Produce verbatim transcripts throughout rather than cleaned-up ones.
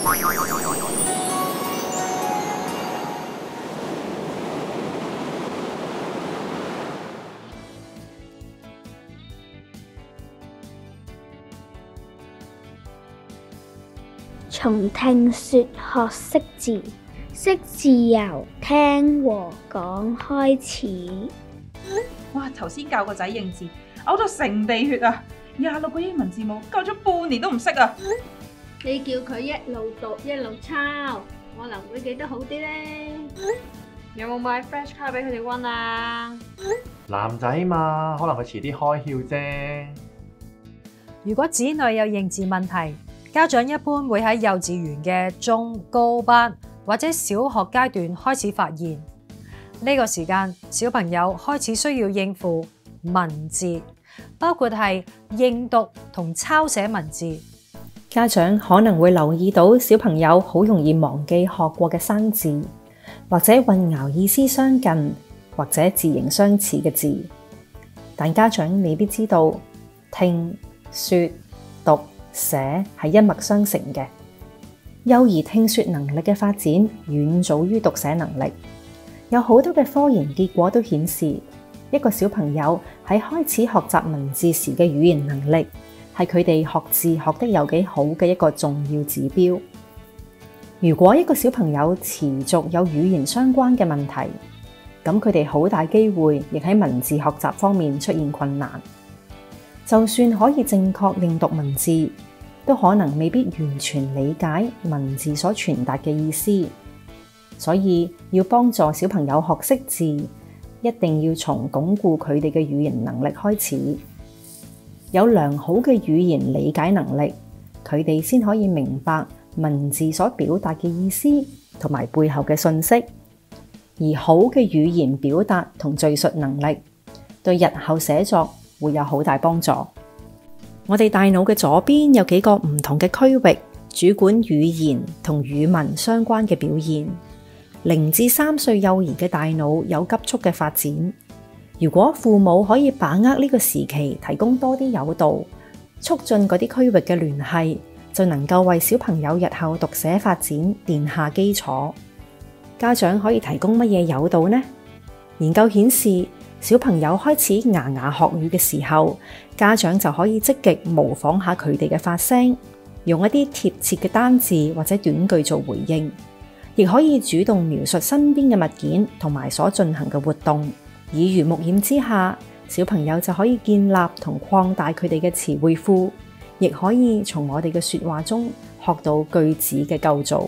從聽說學識字，識字由聽和講開始。 哇！頭先教個仔認字，嘔到成地血啊！廿六個英文字母，教咗半年都唔識啊！ 你叫佢一路讀一路抄，可能會記得好啲呢。有冇買 flash 卡俾佢哋溫啊？ 男仔嘛，可能佢遲啲開竅啫。 如果子女有認字問題，家長一般會喺幼稚園嘅中高班或者小學階段開始發現。呢個時間，小朋友開始需要應付文字，包括係認讀同抄寫文字。 家長可能會留意到小朋友好容易忘記學過嘅生字，或者混淆意思相近或者字形相似嘅字。但家長未必知道聽、說、讀、寫係一脈相承嘅。幼兒聽說能力嘅發展遠早於讀寫能力。有好多嘅科研結果都顯示，一個小朋友喺開始學習文字時嘅語言能力，係佢哋學字學得有幾好嘅一個重要指標。如果一個小朋友持續有語言相關嘅問題，咁佢哋好大機會亦喺文字學習方面出現困難。就算可以正確認讀文字，都可能未必完全理解文字所傳達嘅意思。所以要幫助小朋友學識字，一定要從鞏固佢哋嘅語言能力開始。有良好嘅語言理解能力，佢哋先可以明白文字所表達嘅意思同埋背後嘅信息。而好嘅語言表達同敘述能力，對日後寫作會有好大幫助。我哋大腦嘅左邊有幾個唔同嘅區域，主管語言同語文相關嘅表現。零至三歲幼兒嘅大腦有急速嘅發展，如果父母可以把握呢個時期，提供多啲誘導，促進嗰啲區域嘅聯繫，就能夠為小朋友日後讀寫發展奠下基礎。家長可以提供乜嘢誘導呢？研究顯示，小朋友開始牙牙學語嘅時候，家長就可以積極模仿下佢哋嘅發聲，用一啲貼切嘅單字或者短句做回應。亦可以主動描述身邊嘅物件同埋所進行嘅活動，耳濡目染之下，小朋友就可以建立同擴大佢哋嘅詞彙庫，亦可以從我哋嘅說話中學到句子嘅構造。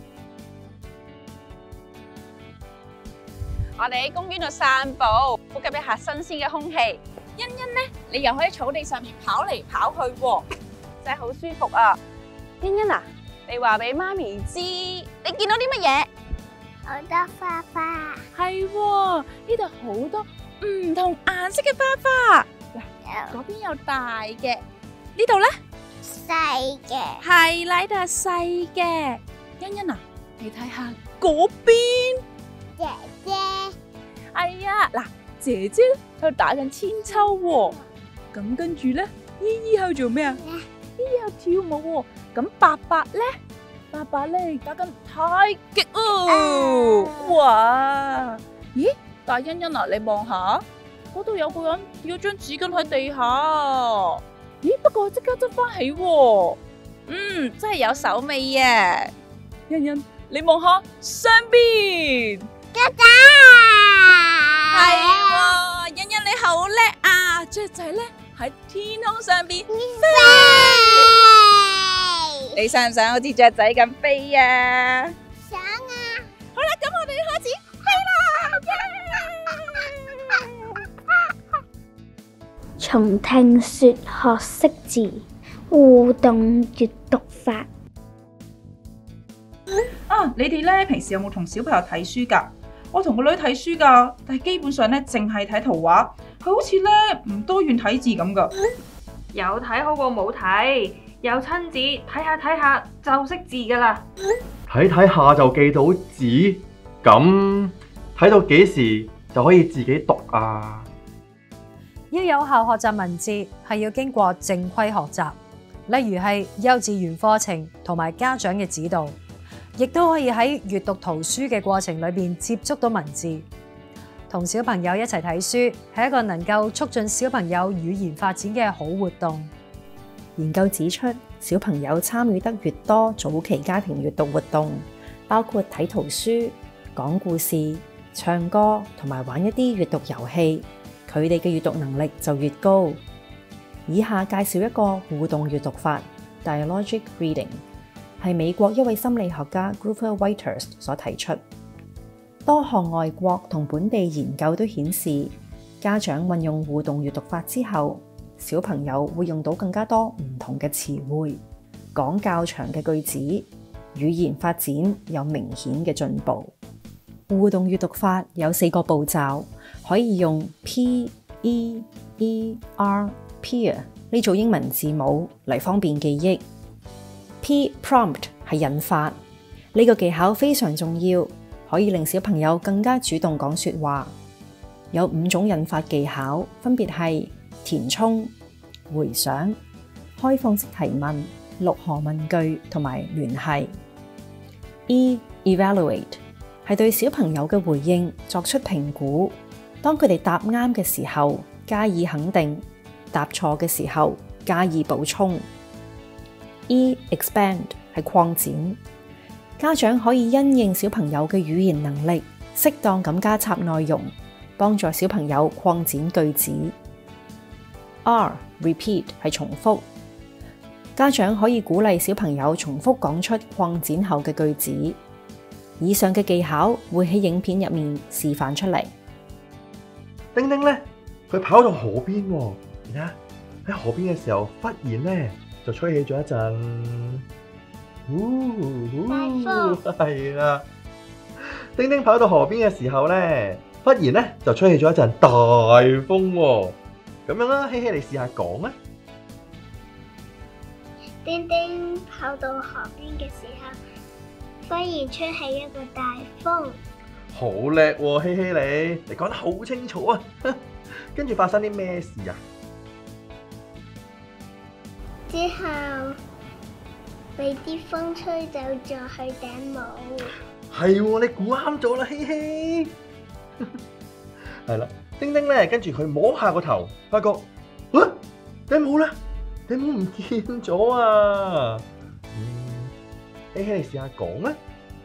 我哋喺公園度散步，呼吸一下新鮮嘅空氣。欣欣呢，你又可以草地上面跑嚟跑去喎，真係好舒服啊！欣欣啊，你話俾媽咪知，你見到啲乜嘢？ 好多花花。 係喎，呢度好多唔同顏色嘅花花。嗱，嗰邊有大嘅，呢度咧細嘅。 係啦，呢度係細嘅。欣欣啊，你睇下嗰邊。 姐姐。 係啊，嗱，姐姐喺度打緊千秋喎。咁跟住咧，姨姨喺度做咩啊？姨姨喺度跳舞喎。咁伯伯咧，伯伯咧打緊太極哦！哇！咦，大欣欣啊，你望下，嗰度有個人掉咗張紙巾喺地下。咦，不過即刻執翻起喎。嗯，真係有手尾啊！欣欣，你望下上邊， 雀仔。 係喎，欣欣你好叻啊！雀仔咧喺天空上邊飛。你想唔想好似雀仔咁飛啊？ 想啊！ 好啦，咁我哋開始飛啦！ 從聽說學識字，互動閱讀法。 啊，你哋咧平時有冇同小朋友睇書㗎？我同個女睇書㗎，但係基本上咧淨係睇圖畫，佢好似咧唔多願睇字咁㗎。 有睇好過冇睇。有親子睇下睇下就識字噶啦， 睇睇下就記到字，咁睇到幾時就可以自己讀啊？ 要有效學習文字，係要經過正規學習， 例如係幼稚園課程同埋家長嘅指導，亦都可以喺閱讀圖書嘅過程裏邊接觸到文字。同小朋友一齊睇書係一個能夠促進小朋友語言發展嘅好活動。 研究指出，小朋友參與得越多早期家庭閱讀活動，包括睇圖書、講故事、唱歌同埋玩一啲閱讀遊戲，佢哋嘅閱讀能力就越高。以下介紹一個互動閱讀法 （Dialogic Reading），係美國一位心理學家 Grover Whitehurst 所提出。多項外國同本地研究都顯示，家長運用互動閱讀法之後，小朋友會用到更加多唔同嘅詞彙，講較長嘅句子，語言發展有明顯嘅進步。互動閱讀法有四個步驟，可以用 P E E R Peer 呢組英文字母嚟方便記憶。P Prompt 係引發，呢個技巧非常重要，可以令小朋友更加主動講說話。有五種引發技巧，分別係填充、回想、開放式提問、六何問句同埋聯繫。E Evaluate 係對小朋友嘅回應作出評估，當佢哋答啱嘅時候加以肯定，答錯嘅時候加以補充。E Expand 係擴展，家長可以因應小朋友嘅語言能力，適當咁加插內容，幫助小朋友擴展句子。R Repeat 係重複，家長可以鼓勵小朋友重複講出擴展後嘅句子。以上嘅技巧會喺影片入面示範出嚟。 丁丁咧，佢跑到河邊喎，而家喺河邊嘅時候，忽然咧就吹起咗一陣，大風，係啦。丁丁跑到河邊嘅時候咧，忽然咧就吹起咗一陣大風喎。咁樣啦，希希你試下講啊。 丁丁跑到河邊嘅時候，忽然吹起一個大風。 好叻喎，希希你，你講得好清楚啊！跟住發生啲咩事啊？ 之後被啲風吹走咗佢頂帽。 係喎，你估啱咗啦，希希。係啦，丁丁咧，跟住佢摸下個頭，發覺，啊，頂帽咧，頂帽唔見咗啊！嗯，希希你試下講啊。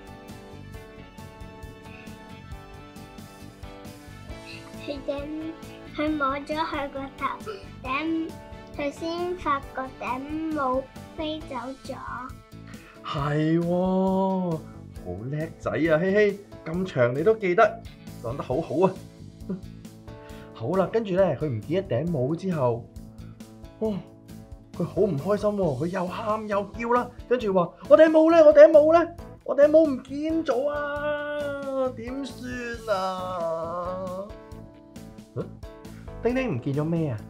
佢頂，佢摸咗佢個頭頂，佢先發覺頂帽飛走咗。 係喎，好叻仔啊，希希，咁長你都記得，講得好好啊！好啦，跟住咧，佢唔見一頂帽之後，哦，佢好唔開心喎，佢又喊又叫啦，跟住話：我頂帽咧，我頂帽咧，我頂帽唔見咗啊！點算啊？丁丁唔見咗咩啊？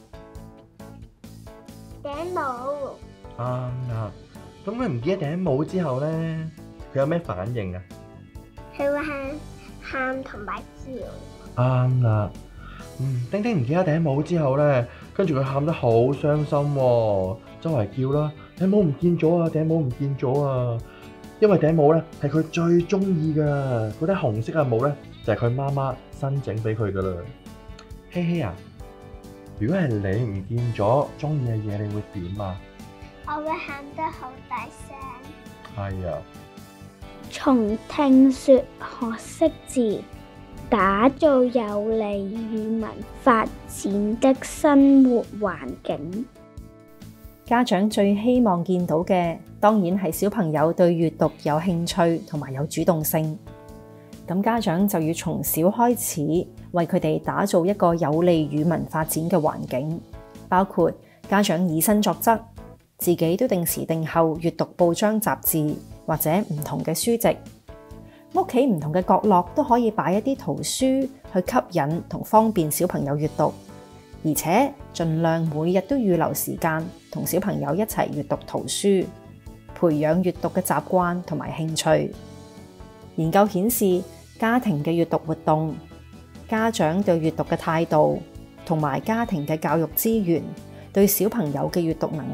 頂帽。 啱啦，咁佢唔見一頂帽之後咧，佢有咩反應啊？ 佢會喊喊同埋叫。 啱啦，嗯，丁丁唔見一頂帽之後咧，跟住佢喊得好傷心喎，周圍叫啦，頂帽唔見咗啊，頂帽唔見咗啊！因為頂帽咧係佢最中意噶，嗰啲紅色嘅帽咧就係佢媽媽新整俾佢噶啦。希希啊，如果係你唔見咗中意嘅嘢，你會點啊？ 我會喊得好大聲。 係啊。 從聽說學識字，打造有利語文發展的生活環境。 家長最希望見到嘅，當然係小朋友對閱讀有興趣同埋有主動性。咁家長就要從小開始，為佢哋打造一個有利語文發展嘅環境，包括家長以身作則，自己都定時定候閱讀報章雜誌或者唔同嘅書籍。屋企唔同嘅角落都可以擺一啲圖書去吸引同方便小朋友閱讀，而且盡量每日都預留時間同小朋友一齊閱讀圖書，培養閱讀嘅習慣同埋興趣。研究顯示，家庭嘅閱讀活動、家長對閱讀嘅態度同埋家庭嘅教育資源，對小朋友嘅閱讀能力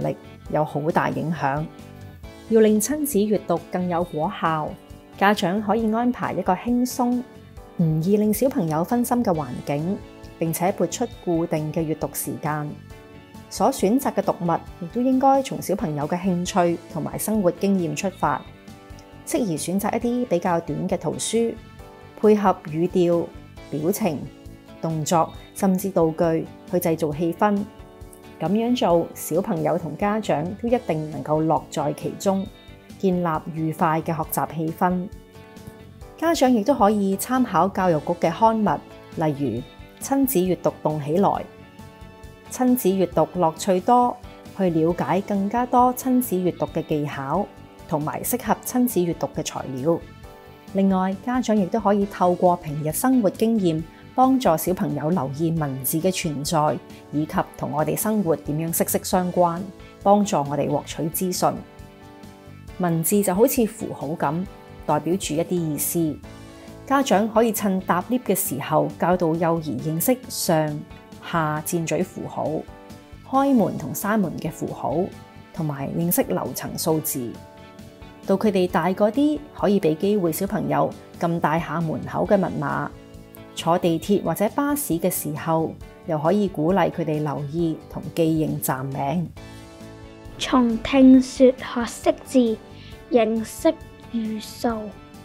有好大影響。要令親子閱讀更有果效，家長可以安排一個輕鬆、唔易令小朋友分心嘅環境，並且撥出固定嘅閱讀時間。所選擇嘅讀物亦都應該從小朋友嘅興趣同埋生活經驗出發，適宜選擇一啲比較短嘅圖書，配合語調、表情、動作甚至道具去製造氣氛。咁樣做，小朋友同家長都一定能夠樂在其中，建立愉快嘅學習氣氛。家長亦都可以參考教育局嘅刊物，例如親子閱讀動起來、親子閱讀樂趣多，去了解更加多親子閱讀嘅技巧同埋適合親子閱讀嘅材料。另外，家長亦都可以透過平日生活經驗，幫助小朋友留意文字嘅存在，以及同我哋生活點樣息息相關，幫助我哋獲取資訊。文字就好似符號咁，代表住一啲意思。家長可以趁搭 lift 嘅時候，教導幼兒認識上下箭嘴符號、開門同閂門嘅符號，同埋認識樓層數字。到佢哋大個啲，可以俾機會小朋友撳大下門口嘅密碼。坐地鐵或者巴士嘅時候，又可以鼓勵佢哋留意同記認站名。 從聽說學識字，認識語數。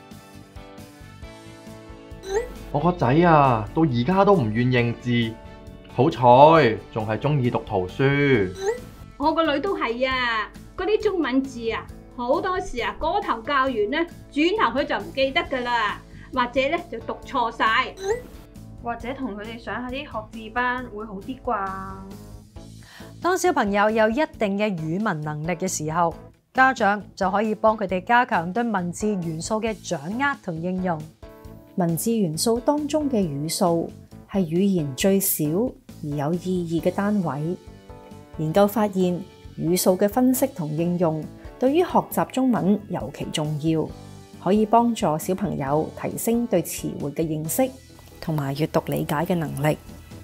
我個仔啊，到而家都唔願認字，好彩仲係中意讀圖書。 我個女都係啊，嗰啲中文字啊，好多時啊，嗰頭教完咧，轉頭佢就唔記得噶啦。或者咧就讀錯晒， 或者同佢哋上下啲學字班會好啲啩。 當小朋友有一定嘅語文能力嘅時候，家長就可以幫佢哋加強對文字元素嘅掌握同應用。 文字元素當中嘅語數係語言最小而有意義嘅單位。研究發現，語數嘅分析同應用對於學習中文尤其重要。可以幫助小朋友提升對詞彙嘅認識同埋閱讀理解嘅能力。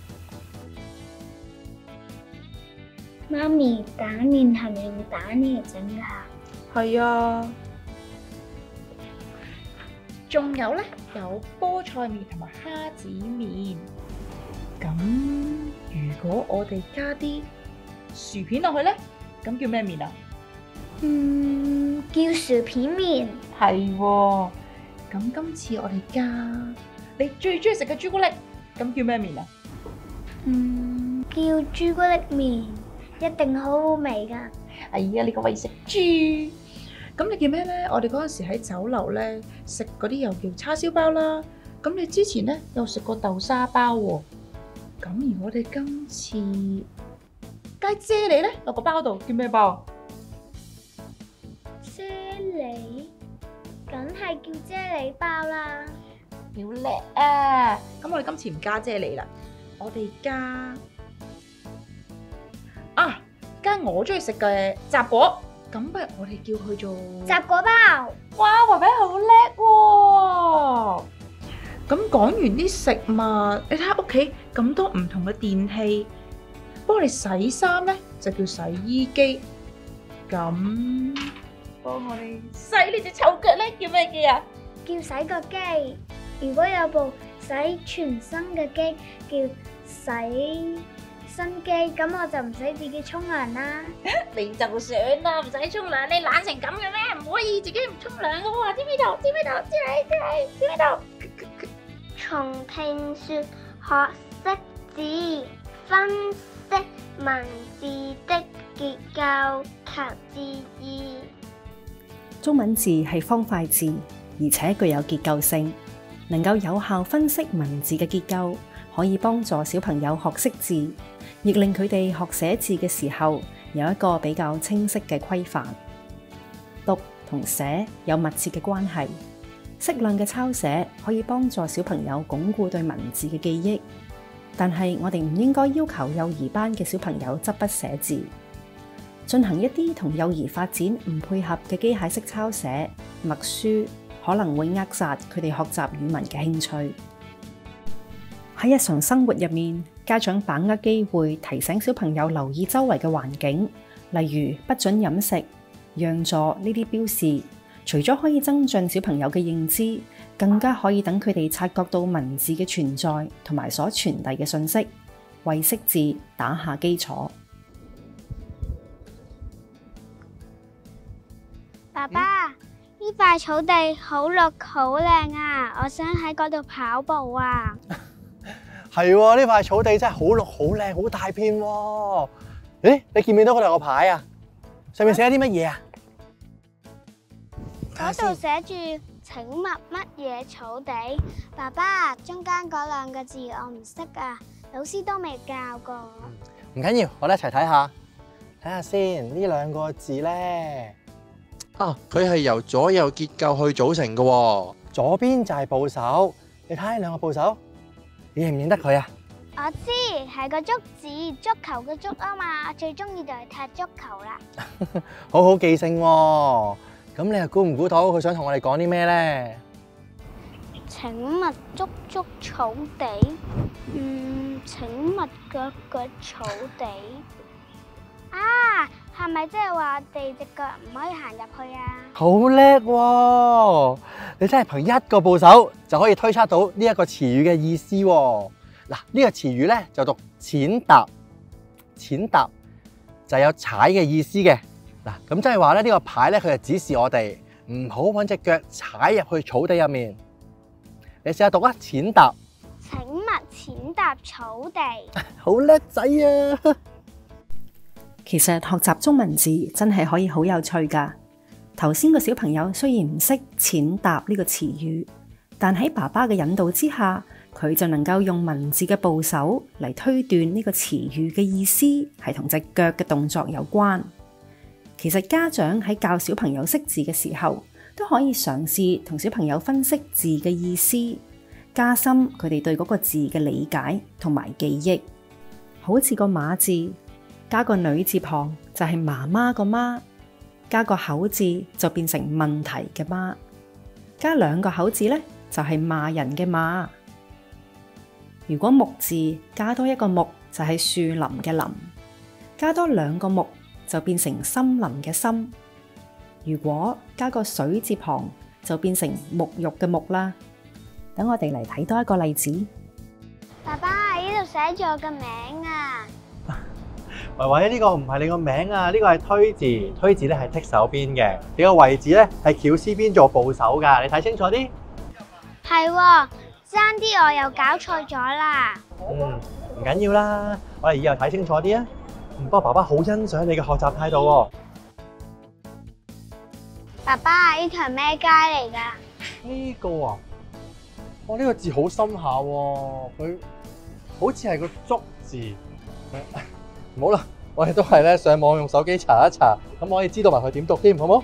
媽咪，打麵係咪用蛋嚟整㗎？ 係啊，仲有咧，有菠菜麵同埋蝦子麵。咁如果我哋加啲薯片落去咧，咁叫咩麵啊？ 嗯，叫薯片麵。 係喎，咁今次我哋加你最中意食嘅朱古力，咁叫咩麵啊？ 嗯，叫朱古力麵，一定好好味㗎。 哎呀，你個為食豬！咁你叫咩咧？我哋嗰陣時喺酒樓咧食嗰啲又叫叉燒包啦。咁你之前咧又食過豆沙包喎。咁而我哋今次加啫喱咧落個包度，叫咩包？ 啫喱，梗係叫啫喱包啦。 好叻啊！咁我哋今次唔加啫喱啦，我哋加啊加我中意食嘅雜果。咁不如我哋叫佢做雜果包。 哇，華仔好叻喎！咁講完啲食物，你睇下屋企咁多唔同嘅電器，幫我哋洗衫咧就叫洗衣機。咁幫我哋洗呢隻臭腳咧叫咩機啊？ 叫洗腳機。如果有部洗全身嘅機，叫洗身機，咁我就唔使自己沖涼啦。 你就算啦，唔使沖涼，你懶成咁嘅咩？唔可以自己唔沖涼噶喎！知唔知道？知唔知道？知你知你知唔知道？ 從聽說學識字，分析文字的結構及字義。 中文字係方塊字，而且具有結構性，能夠有效分析文字嘅結構，可以幫助小朋友學識字，亦令佢哋學寫字嘅時候有一個比較清晰嘅規範。讀同寫有密切嘅關係，適量嘅抄寫可以幫助小朋友鞏固對文字嘅記憶，但係我哋唔應該要求幼兒班嘅小朋友執筆寫字。進行一啲同幼兒發展唔配合嘅機械式抄寫、默書，可能會扼殺佢哋學習語文嘅興趣。喺日常生活入面，家長把握機會提醒小朋友留意周圍嘅環境， 例如不准飲食、讓座呢啲標示，除咗可以增進小朋友嘅認知，更加可以等佢哋察覺到文字嘅存在同埋所傳遞嘅信息，為識字打下基礎。 爸爸，呢塊草地好綠好靚啊！我想喺嗰度跑步啊！ 係喎，呢塊草地真係好綠好靚，好大片喎。誒，你見唔見到嗰度有個牌啊？上面寫咗啲乜嘢啊？ 嗰度寫住請問乜嘢草地？爸爸，中間嗰兩個字我唔識啊，老師都未教過。 唔緊要，我哋一齊睇下，睇下先呢兩個字咧。啊，佢係由左右結構去組成嘅喎。左邊就係部首，你睇下兩個部首，你認唔認得佢啊？ 我知係個足字，足球嘅足啊嘛，我最中意就係踢足球啦。 好好記性喎。咁你又估唔估到佢想同我哋講啲咩咧？ 請勿捉捉草地，嗯，請勿腳腳草地。啊，係咪即係話我哋隻腳唔可以行入去啊？ 好叻喎！你真係憑一個部首就可以推測到呢一個詞語嘅意思喎。嗱，呢個詞語咧就讀踐踏，踐踏就有踩嘅意思嘅。嗱，咁即係話咧，呢個牌咧，佢就指示我哋唔好揾隻腳踩入去草地入面。你試下讀啊，踐踏。 請勿踐踏草地。 好叻仔啊！ 其實學習中文字真係可以好有趣㗎。頭先個小朋友雖然唔識踐踏呢個詞語，但喺爸爸嘅引導之下，佢就能夠用文字嘅部首嚟推斷呢個詞語嘅意思係同隻腳嘅動作有關。其實家長喺教小朋友識字嘅時候，都可以嘗試同小朋友分析字嘅意思，加深佢哋對嗰個字嘅理解同埋記憶。好似個馬字，加個女字旁就係媽媽個媽，加個口字就變成問題嘅媽，加兩個口字呢，就係罵人嘅罵。如果木字加多一個木就係樹林嘅林，加多兩個木就變成森林嘅森。如果加個水字旁就變成沐浴嘅沐啦。等我哋嚟睇多一個例子。 爸爸，呢度寫住我嘅名啊！ 維維，呢個唔係你個名啊，呢個係推字，推字咧係剔手邊嘅，你個位置咧係翹絲邊做部首噶，你睇清楚啲。 係喎，爭啲我又搞錯咗啦。 嗯，唔緊要啦，我哋以後睇清楚啲啊。不過爸爸好欣賞你嘅學習態度喎。 爸爸，呢條係咩街嚟噶？ 呢個啊，我呢個字好深下喎，佢好似係個足字。唔好啦，我哋都係咧上網用手機查一查，咁我可以知道埋佢點讀添，好唔好？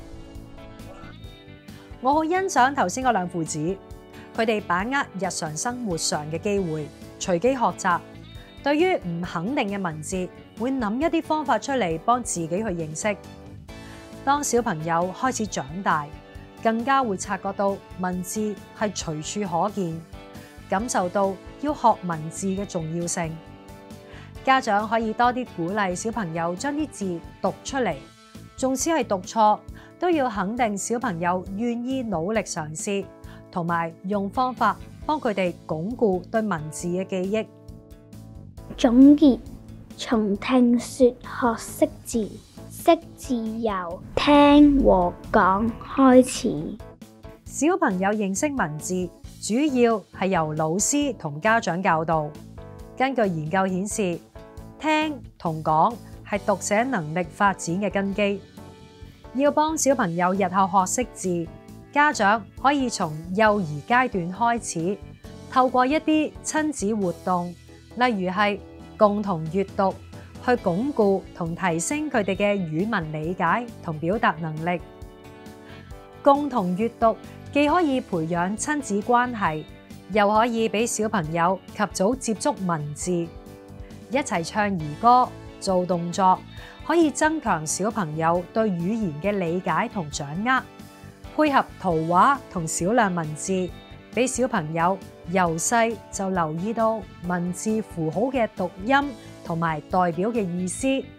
我好欣賞頭先嗰兩父子，佢哋把握日常生活上嘅機會，隨機學習。對於唔肯定嘅文字，會諗一啲方法出嚟幫自己去認識。當小朋友開始長大，更加會察覺到文字係隨處可見，感受到要學文字嘅重要性。家長可以多啲鼓勵小朋友將啲字讀出嚟，縱使係讀錯，都要肯定小朋友願意努力嘗試，同埋用方法幫佢哋鞏固對文字嘅記憶。 總結：從聽說學識字，識字由聽和講開始。 小朋友認識文字，主要係由老師同家長教導。根據研究顯示，聽同講係讀寫能力發展嘅根基。要幫小朋友日後學識字，家長可以從幼兒階段開始，透過一啲親子活動，例如係共同閱讀，去鞏固同提升佢哋嘅語文理解同表達能力。共同閱讀既可以培養親子關係，又可以俾小朋友及早接觸文字。一齊唱兒歌、做動作，可以增強小朋友對語言嘅理解同掌握。配合圖畫同少量文字，俾小朋友由細就留意到文字符號嘅讀音同埋代表嘅意思，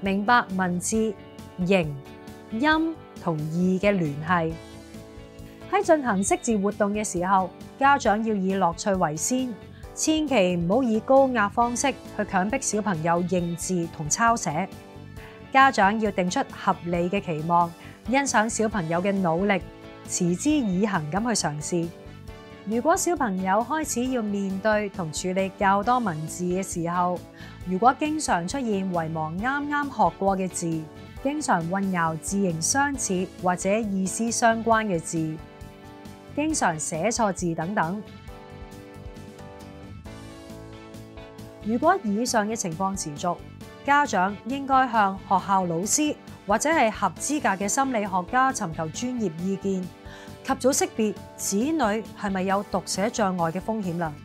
明白文字、形、音同義嘅聯繫。喺進行識字活動嘅時候，家長要以樂趣為先，千祈唔好以高壓方式去強迫小朋友認字同抄寫。家長要定出合理嘅期望，欣賞小朋友嘅努力，持之以恆咁去嘗試。如果小朋友開始要面對同處理較多文字嘅時候，如果經常出現遺忘啱啱學過嘅字，經常混淆字形相似或者意思相關嘅字，經常寫錯字等等，如果以上嘅情況持續，家長應該向學校老師或者係合資格嘅心理學家尋求專業意見，及早識別子女係咪有讀寫障礙嘅風險啦。